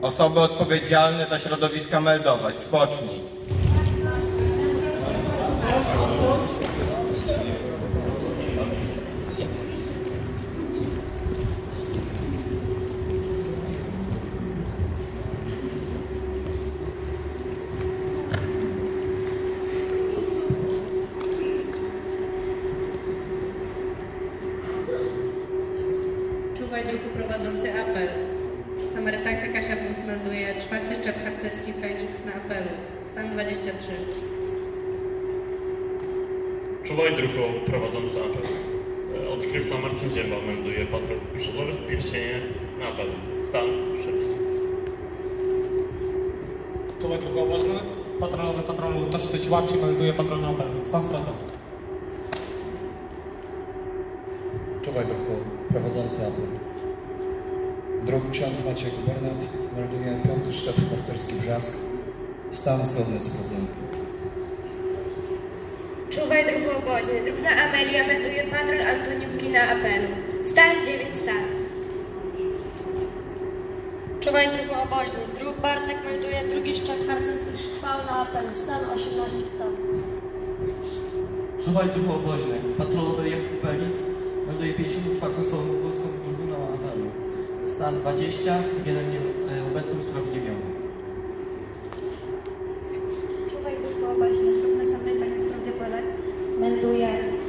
Osoby odpowiedzialne za środowiska meldować. Spocznij. Czuwaj druhu prowadzący apel. Samarytanka Kasia Fus melduje 4. szczep harcerski Feniks na apelu. Stan 23. Czuwaj druhu prowadzący apel. Odkrywca Marcin Ziemba melduje patrol brzozowy w pierścienie na apelu. Stan 6. Czuwaj druhu obożny. Patrolowy patrolu Tosztyć Łapci melduje patrol na apelu. Stan sprawdzony. Czuwaj druhu prowadzący apel. Druh ksiądz Maciek Bernat melduje 5. szczep harcerski Brzask. Stan zgodny z sprawdzonym. Czuwaj druhu oboźny. Druhna Amelia melduje patrol Antoniówki na apelu. Stan 9 stan. Czuwaj druhu oboźny. Druh Bartek melduje 2. szczep harcerski Chwał na apelu. Stan 18 stan. Czuwaj druhu oboźny. Patrolowy Jakub Pelic melduje 54. stopniową polską drużynę na apelu. Stan 20, jeden obecny usprawiedliwiony. Czuwaj druhu oboźny. Druhna Samarytanka Klaudia Polak melduje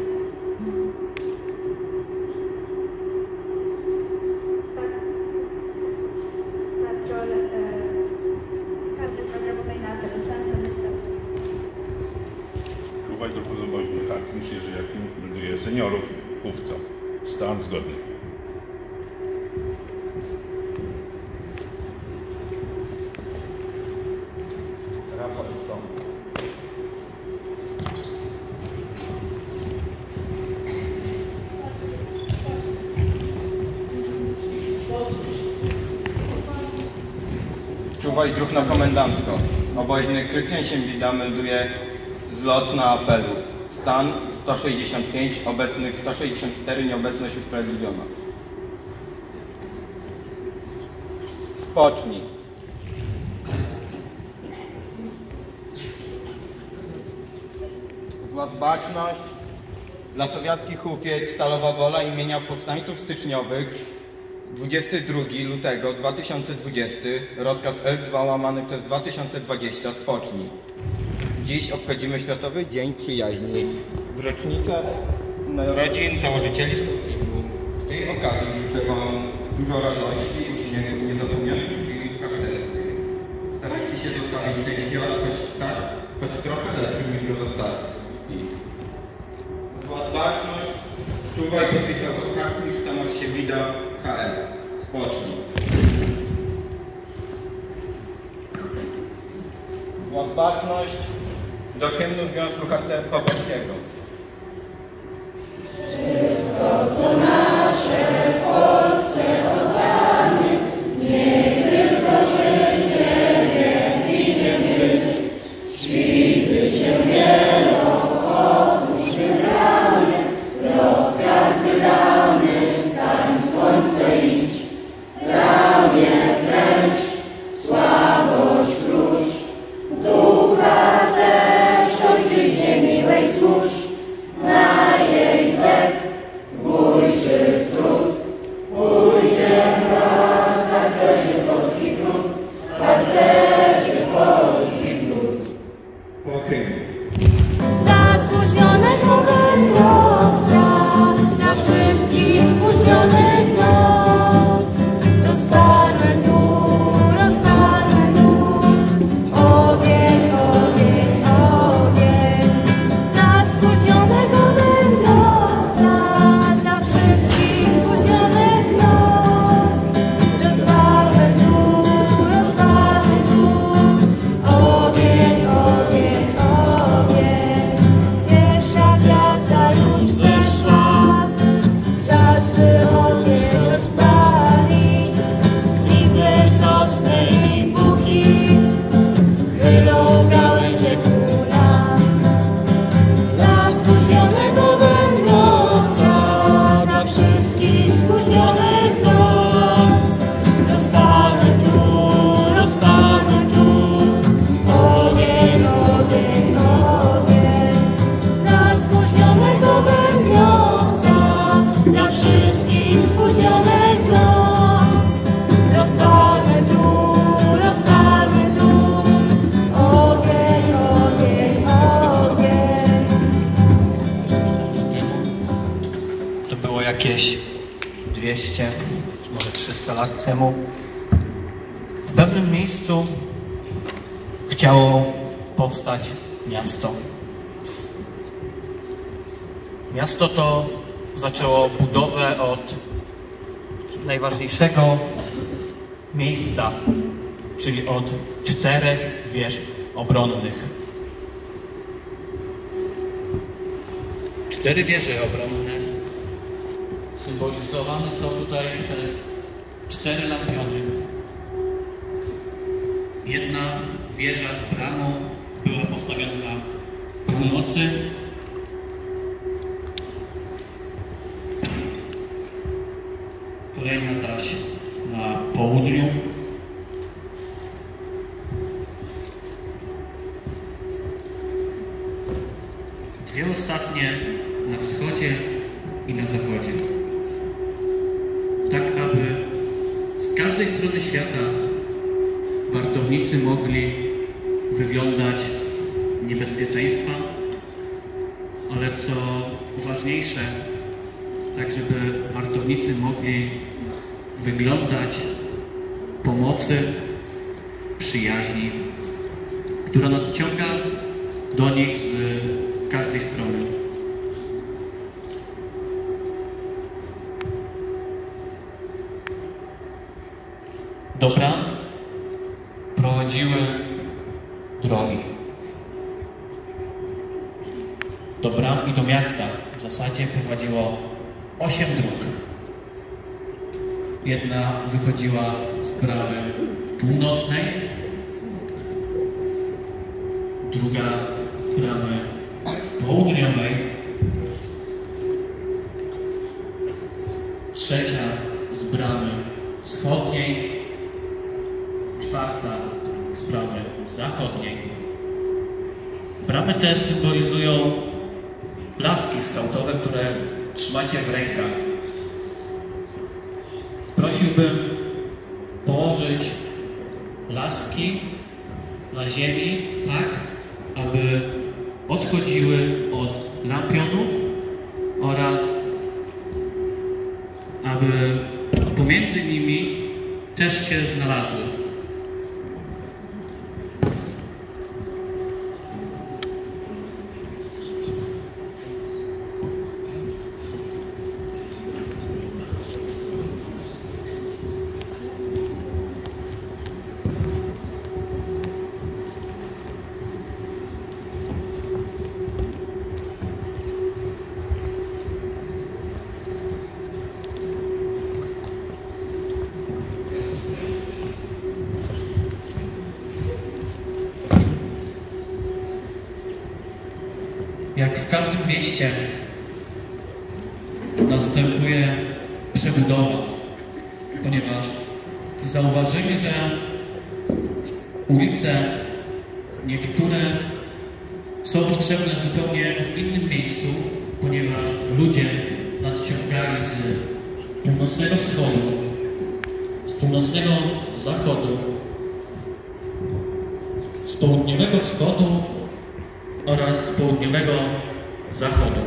patrol kadry programowej na apelu. Stan zgodny z prawdą. Czuwaj druhu oboźny. Harcmistrz Jerzy Jakim melduje seniorów Chówca. Stan zgodny. Raport stąd. Czuwaj druh na komendantko. Oboźny Krystian Siemwida melduje zlot na apelu. Stan 165, obecnych 164, nieobecność usprawiedliwiona. Spocznij. Zła zbaczność. Dla Sowiackich Hufiec Stalowa Wola imienia powstańców styczniowych 22 lutego 2020 rozkaz L2 łamany przez 2020 spocznij. Dziś obchodzimy Światowy Dzień Przyjaźni. W rocznicach narodzin założycieli Skutniku. Z tej okazji życzę Wam dużo radości, uśmiechu, niezapomnianych chwil harcerskich. Starajcie się zostawić ten świat choć trochę lepszym niż go zostali. Była zbaczność. Czuwaj podpisał od harcerstwa Tomasz Siewida, KL. Spocznij. Była zbaczność. Do hymnu Związku Harcerstwa Polskiego. Wszystko, co nasze Polsce oddamy, niech tylko Ciebie idziem żyć. Świty się mielą, otwórz wybrany, rozkaz wydany, wstań słońce idź. Ramię pręż, słabość krusz, ducha też Ojczyźnie miłej służ. jakieś 200 czy może 300 lat temu w pewnym miejscu chciało powstać miasto. Miasto to zaczęło budowę od najważniejszego miejsca, czyli od 4 wież obronnych. 4 wieże obronne symbolizowane są tutaj przez 4 lampiony. Jedna wieża z bramą była postawiona na północy, kolejna zaś na południu. Dwie ostatnie na wschodzie i na zachodzie. Tak, aby z każdej strony świata wartownicy mogli wyglądać niebezpieczeństwa, ale co ważniejsze, tak żeby wartownicy mogli wyglądać pomocy, przyjaźni, która nadciąga do nich z każdej strony. Do bram prowadziły drogi. Do bram i do miasta w zasadzie prowadziło 8 dróg. Jedna wychodziła z bramy północnej, druga z bramy południowej, trzecia z bramy wschodniej, czwarta z bramy zachodniej. Bramy te symbolizują laski skautowe, które trzymacie w rękach. Prosiłbym położyć laski na ziemi tak, aby odchodziły od lampionów oraz aby pomiędzy nimi też się znalazły. Jak w każdym mieście następuje przebudowa, ponieważ zauważyli, że ulice niektóre są potrzebne zupełnie w innym miejscu, ponieważ ludzie nadciągali z północnego wschodu, z północnego zachodu, z południowego wschodu oraz z południowego zachodu.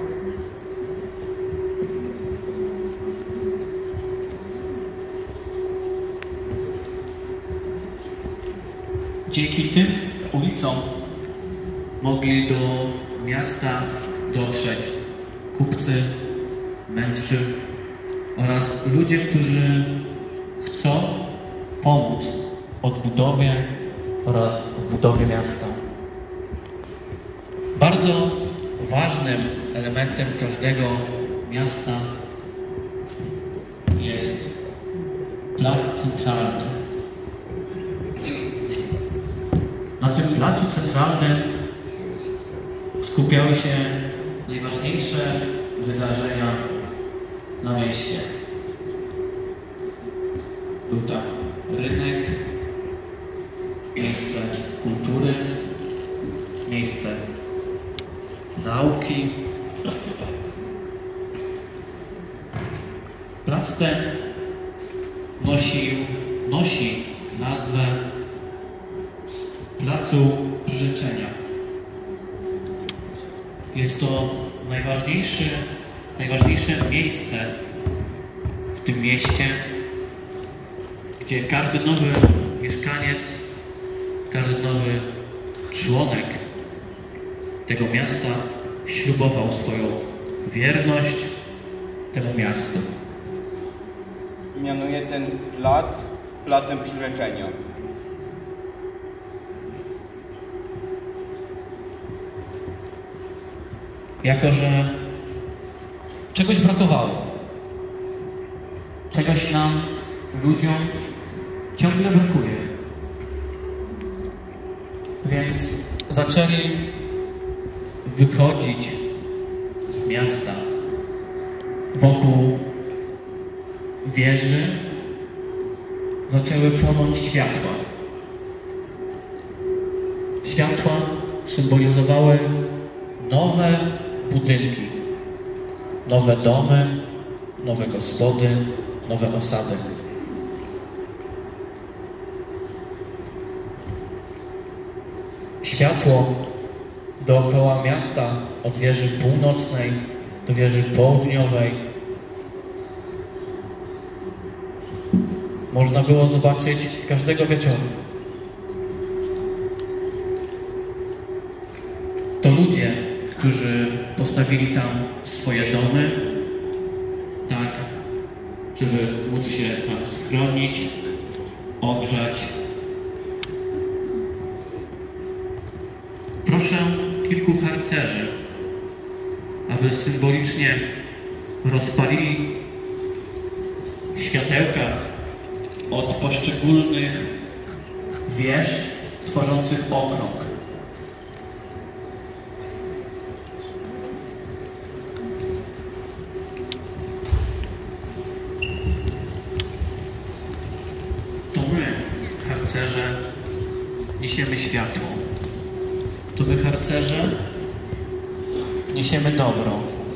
Dzięki tym ulicom mogli do miasta dotrzeć kupcy, mędrcy oraz ludzie, którzy chcą pomóc w odbudowie oraz w budowie miasta. Bardzo ważnym elementem każdego miasta jest plac centralny. Na tym placu centralnym skupiały się najważniejsze wydarzenia na mieście. Był tam rynek, miejsce kultury, miejsce nauki. Plac ten nosi nazwę Placu Przyrzeczenia. Jest to najważniejszy najważniejsze miejsce w tym mieście, gdzie każdy nowy mieszkaniec, każdy nowy członek tego miasta ślubował swoją wierność temu miastu. Mianuję ten plac placem przyrzeczenia. Jako że czegoś brakowało, czegoś nam, ludziom, ciągle brakuje. Więc zaczęli wychodzić z miasta wokół wieży, zaczęły płonąć światła. Światła symbolizowały nowe budynki, nowe domy, nowe gospody, nowe osady. Światło dookoła miasta, od wieży północnej do wieży południowej, można było zobaczyć każdego wieczoru. To ludzie, którzy postawili tam swoje domy, tak, żeby móc się tam schronić, ogrzać. Proszę kilku harcerzy, aby symbolicznie rozpalili światełka od poszczególnych wież tworzących okrąg. To my, harcerze, niesiemy światło. To my, harcerze, niesiemy dobro.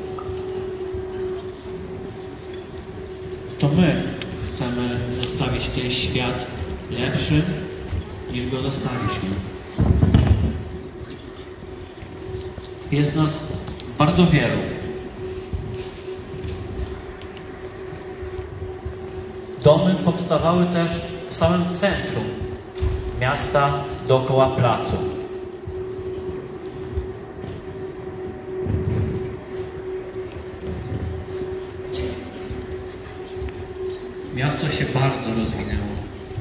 To my chcemy zostawić ten świat lepszy, niż go zostaliśmy. Jest nas bardzo wielu. Domy powstawały też w samym centrum miasta, dookoła placu. Miasto się bardzo rozwinęło.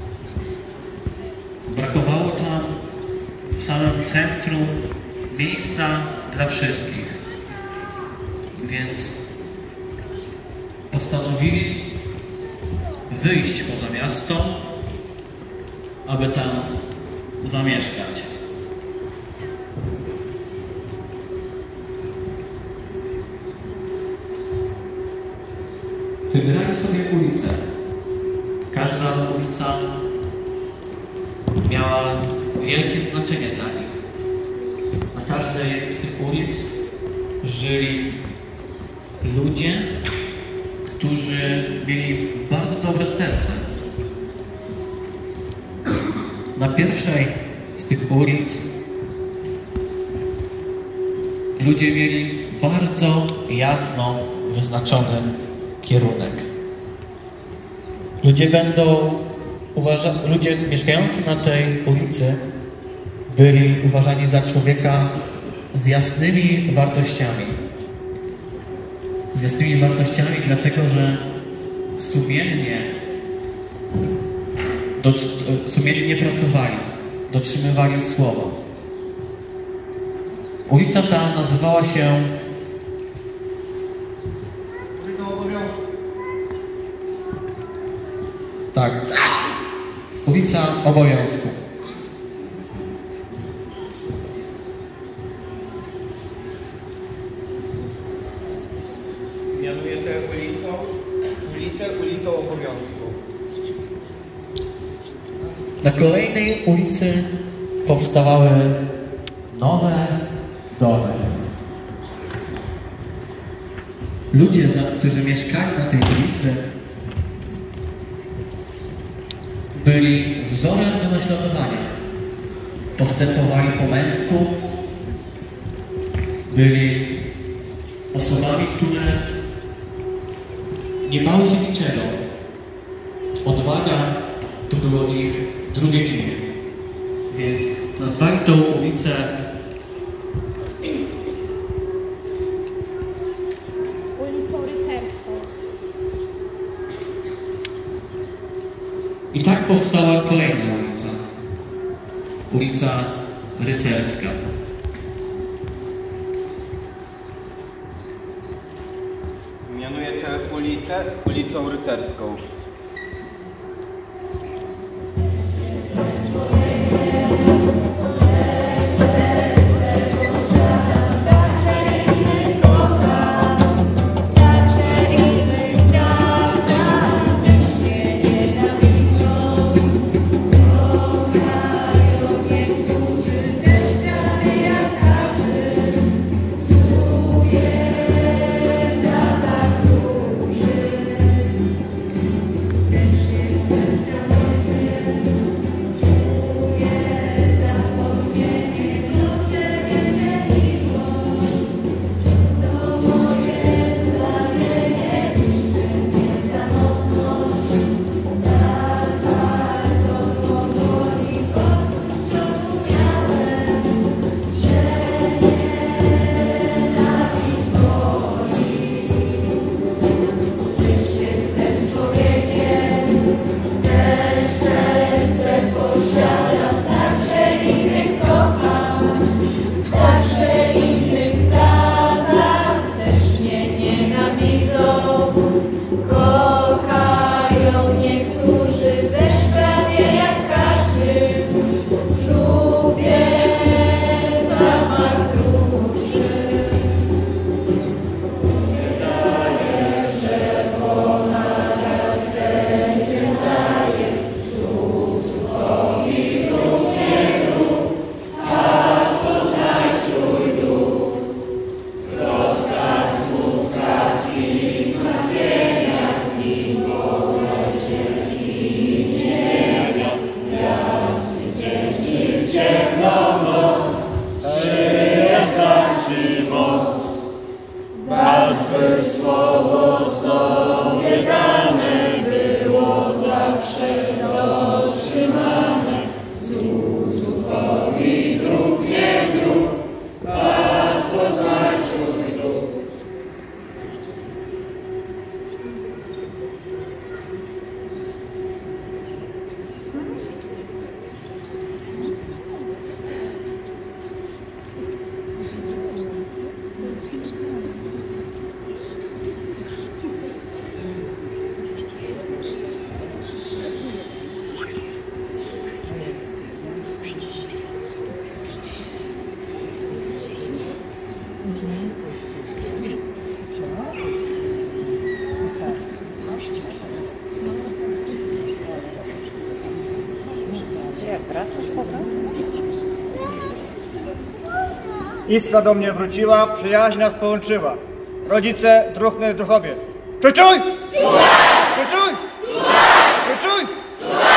Brakowało tam w samym centrum miejsca dla wszystkich. Więc postanowili wyjść poza miasto, aby tam zamieszkać. Wybierali sobie ulicę. Każda ulica miała wielkie znaczenie dla nich. Na każdej z tych ulic żyli ludzie, którzy mieli bardzo dobre serce. Na pierwszej z tych ulic ludzie mieli bardzo jasno wyznaczony kierunek. Ludzie mieszkający na tej ulicy byli uważani za człowieka z jasnymi wartościami. Z jasnymi wartościami dlatego, że sumiennie pracowali, dotrzymywali słowa. Ulica ta nazywała się tak, ulica Obowiązku. Mianuję tę ulicą Obowiązku. Na kolejnej ulicy powstawały nowe domy. Ludzie, którzy mieszkali na tej ulicy, byli wzorem do naśladowania. Postępowali po męsku, byli osobami, które Nie bały się niczego. Odwaga to było ich drugie imię. Więc nazwali tą ulicę Ulicą Rycerską. i tak powstała kolejna ulica. Ulica Rycerska. Mianuję tę ulicę ulicą Rycerską. Iskra do mnie wróciła, przyjaźń nas połączyła. Rodzice, druhny, druhowie. Czuj! Czuj! Czuj! Czuj! Czuj!